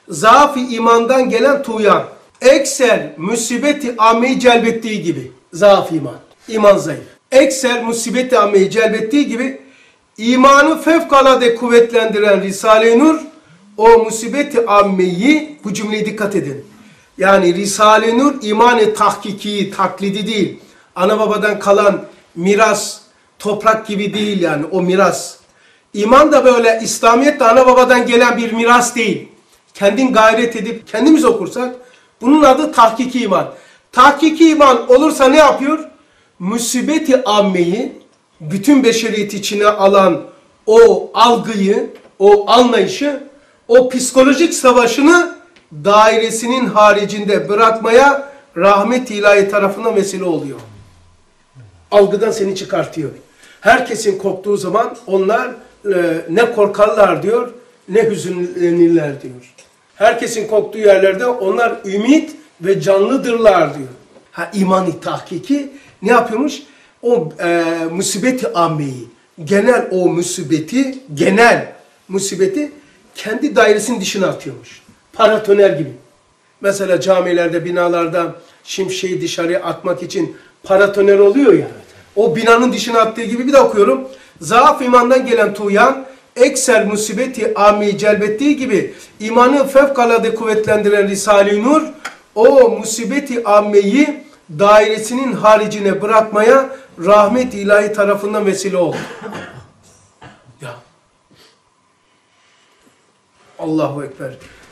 zaaf-ı imandan gelen tuğyan, ekser musibeti ammeyi celbettiği gibi, zaaf iman, iman zayıf. Ekser musibeti ammeyi celbettiği gibi, imanı fevkalade kuvvetlendiren Risale-i Nur, o musibeti ammeyi, bu cümleye dikkat edin. Yani Risale-i Nur imanı tahkiki, taklidi değil. Ana babadan kalan miras, toprak gibi değil yani o miras. İman da böyle İslamiyet de ana babadan gelen bir miras değil. Kendin gayret edip kendimiz okursak bunun adı tahkiki iman. Tahkiki iman olursa ne yapıyor? Musibeti ammeyi, bütün beşeriyet içine alan o algıyı, o anlayışı, o psikolojik savaşını dairesinin haricinde bırakmaya rahmet-i ilahi tarafından vesile oluyor. Algıdan seni çıkartıyor. Herkesin korktuğu zaman onlar ne korkarlar diyor, ne hüzünlenirler diyor. Herkesin korktuğu yerlerde onlar ümit ve canlıdırlar diyor. Ha, iman-ı tahkiki ne yapıyormuş? O musibeti ammeyi, genel o musibeti, genel musibeti kendi dairesinin dışına atıyormuş. Paratoner gibi. Mesela camilerde, binalarda şimşeği dışarıya atmak için paratoner oluyor ya. O binanın dışına attığı gibi bir de okuyorum. Zaaf imandan gelen tuğyan, ekser musibeti ammeyi celbettiği gibi imanı fevkalade kuvvetlendiren Risale-i Nur, o musibeti ammeyi dairesinin haricine bırakmaya rahmet-i ilahi tarafından vesile oldu. Ya. Allahu Ekber.